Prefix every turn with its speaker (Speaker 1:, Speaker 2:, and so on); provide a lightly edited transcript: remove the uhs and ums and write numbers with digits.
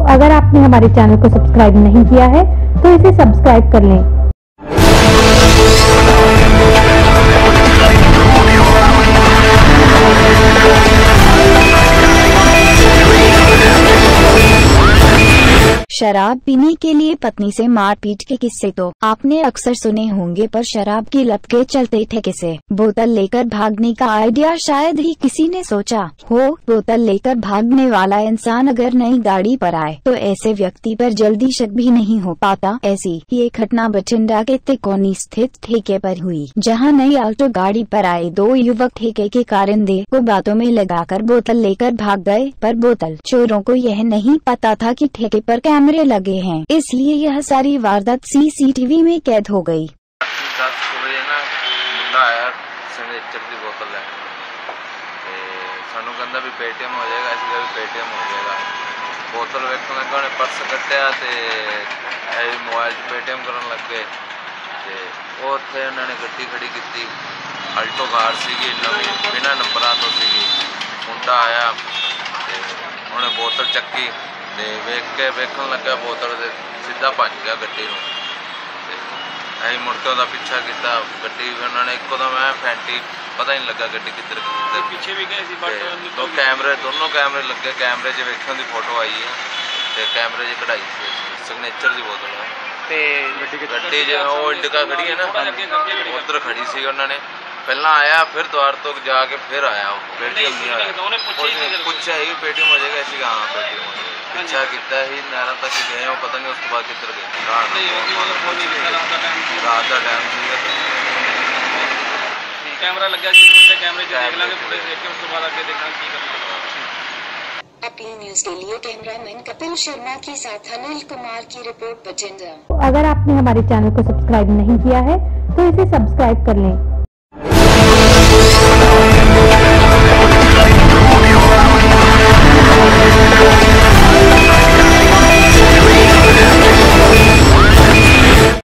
Speaker 1: अगर आपने हमारे चैनल को सब्सक्राइब नहीं किया है तो इसे सब्सक्राइब कर लें।
Speaker 2: शराब पीने के लिए पत्नी से मारपीट के किस्से तो आपने अक्सर सुने होंगे, पर शराब की लत के चलते ठेके से बोतल लेकर भागने का आइडिया शायद ही किसी ने सोचा हो। बोतल लेकर भागने वाला इंसान अगर नई गाड़ी पर आए तो ऐसे व्यक्ति पर जल्दी शक भी नहीं हो पाता। ऐसी ही एक घटना बठिंडा के तिकोनी स्थित ठेके पर हुई, जहां नई ऑल्टो गाड़ी पर आए दो युवक ठेके के कारिंदे को बातों में लगाकर बोतल लेकर भाग गए, पर बोतल चोरों को यह नहीं पता था कि ठेके पर कैमरे लगे हैं, इसलिए यह सारी वारदात सीसीटीवी में कैद हो गई।
Speaker 3: 10 ਵਜੇ ਨਾ ਮੁੰਡਾ ਆਇਆ ਸਿਗਨੇਚਰ ਦੀ ਬੋਤਲ ਲੈਣ ਤੇ ਸਾਨੂੰ ਕਹਿੰਦਾ ਵੀ ਪੇਟੀਐਮ ਹੋ ਜਾਏਗਾ। ਅਸੀਂ ਕਿਹਾ ਵੀ ਪੇਟੀਐਮ ਹੋ ਜਾਏਗਾ। ਬੋਤਲ ਵੇਖਣ ਲੱਗਾ, ਉਹਨੇ ਪਰਸ ਕੱਢਿਆ ਤੇ ਇਹ ਮੋਬਾਈਲ 'ਚ ਪੇਟੀਐਮ ਕਰਨ ਲੱਗੇ ਤੇ ਉਹ ਉੱਥੇ ਉਹਨਾਂ ਨੇ ਗੱਡੀ ਖੜੀ ਕੀਤੀ। ਅਲਟੋ ਕਾਰ ਸੀਗੀ, ਨਵੀਂ ਬਿਨਾਂ ਨੰਬਰਾਂ ਤੋਂ ਸੀਗੀ। ਮੁੰਡਾ ਆਇਆ ਤੇ ਉਹਨੇ ਬੋਤਲ ਚੱਕੀ ਤੇ ਵੇਖਣ ਲੱਗਾ ਬੋਤਲ ਦੇ ਸਿੱਧਾ ਭੱਜ ਗਿਆ ਗੱਡੀ ਨੂੰ ਤੇ ਅਸੀਂ ਮੁੜ ਕੇ ਉਹਦਾ ਪਿੱਛਾ ਕੀਤਾ। ਗੱਡੀ ਉਹਨਾਂ ਨੇ ਇੱਕੋ ਦਮ ਫੈਂਟੀ, ਪਤਾ ਹੀ ਨਹੀਂ ਲੱਗਾ ਗੱਡੀ ਕਿੱਧਰ ਕਿੱਧਰ ਪਿੱਛੇ ਵੀ ਗਏ ਸੀ। ਬਟ ਦੋਨੋਂ ਕੈਮਰੇ ਲੱਗੇ, ਕੈਮਰੇ 'ਚ ਵੇਖਣ ਦੀ ਫੋਟੋ ਆਈ ਹੈ ਤੇ ਕੈਮਰੇ 'ਚ ਕਢਾਈ ਸੀ ਸਿਗਨੇਚਰ ਦੀ ਬੋਤਲ ਹੈ ਤੇ ਗੱਡੀ 'ਚ ਉਹ ਇੰਡਿਕਾ ਖੜੀ ਹੈ ਨਾ, ਉੱਧਰ ਖੜੀ ਸੀ। ਉਹਨਾਂ ਨੇ ਪਹਿਲਾਂ ਆਇਆ, ਫਿਰ ਦੁਆਰ ਤੋਂ ਜਾ ਕੇ ਫਿਰ ਆਇਆ। ਉਹ ਪੇਟੀਐਮ ਨਹੀਂ ਆਇਆ, ਪੁੱਛਿਆ ਹੀ ਪੇਟੀਐਮ ਹੋ ਜਾਏਗਾ। ਅਸੀਂ ਹਾਂ ਪੇਟੀਐਮ ਹੋ ਜਾਏਗਾ। ਪਿੱਛਾ ਕੀਤਾ ਹੀ ਨਹਿਰਾਂ ਤੱਕ ਗਏ, ਉਹ ਪਤਾ ਨਹੀਂ ਉਸ ਤੋਂ ਬਾਅਦ ਕਿੱਧਰ ਗਏ। ਰਾਤ ਦਾ ਟਾਈਮ ਸੀਗਾ,
Speaker 4: कैमरा लगा सी कैमरे देख लांगे, फुटेज देख के उस तो बाद आगे देखना की करना।
Speaker 2: अपनी न्यूज के लिए कैमरामैन कपिल शर्मा के साथ अनिल कुमार की रिपोर्ट बठिंडा।
Speaker 1: अगर आपने हमारे चैनल को सब्सक्राइब नहीं किया है तो इसे सब्सक्राइब कर लें।